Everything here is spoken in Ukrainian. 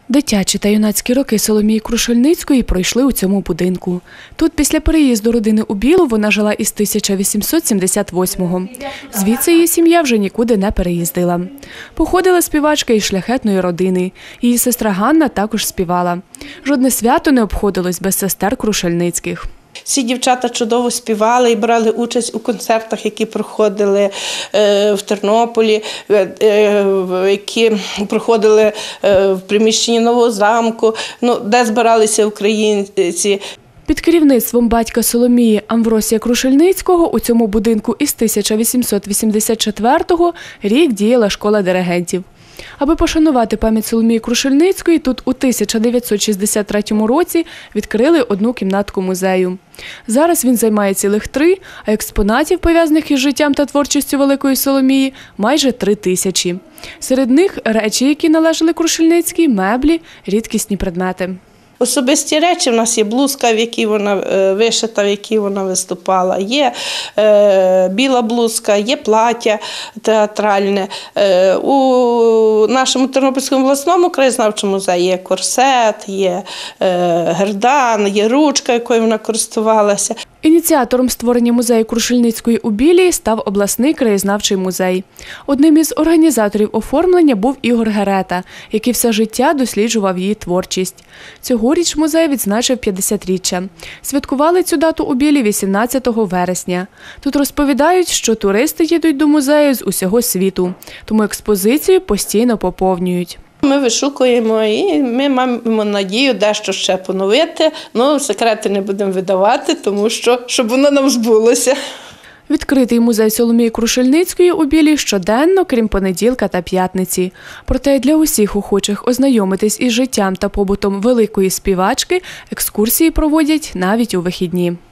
Дитячі та юнацькі роки Соломії Крушельницької пройшли у цьому будинку. Тут після переїзду родини у Білу вона жила із 1878-го. Звідси її сім'я вже нікуди не переїздила. Походила співачка із шляхетної родини. Її сестра Ганна також співала. Жодне свято не обходилось без сестер Крушельницьких. Всі дівчата чудово співали і брали участь у концертах, які проходили в Тернополі, які проходили в приміщенні Нового замку, де збиралися українці. Під керівництвом батька Соломії Амвросія Крушельницького у цьому будинку із 1884 рік діяла школа диригентів. Аби пошанувати пам'ять Соломії Крушельницької, тут у 1963 році відкрили одну кімнатку музею. Зараз він займає цілих 3, а експонатів, пов'язаних із життям та творчістю великої Соломії, майже 3000. Серед них речі, які належали Крушельницькій, меблі, рідкісні предмети. Особисті речі, в нас є блузка, в якій вона вишита, в якій вона виступала, є біла блузка, є плаття театральне. У нашому Тернопільському обласному краєзнавчому музеї є корсет, є гердан, є ручка, якою вона користувалася. Ініціатором створення музею Крушельницької у Білій став обласний краєзнавчий музей. Одним із організаторів оформлення був Ігор Герета, який все життя досліджував її творчість. Цьогоріч музей відзначив 50-річчя. Святкували цю дату у Білій 18 вересня. Тут розповідають, що туристи їдуть до музею з усього світу, тому експозицію постійно поповнюють. Ми вишукуємо і ми маємо надію дещо ще поновити. Секрети не будемо видавати, тому що, щоб воно нам збулося. Відкритий музей Соломії Крушельницької у Білій щоденно, крім понеділка та п'ятниці. Проте для усіх охочих ознайомитись із життям та побутом великої співачки екскурсії проводять навіть у вихідні.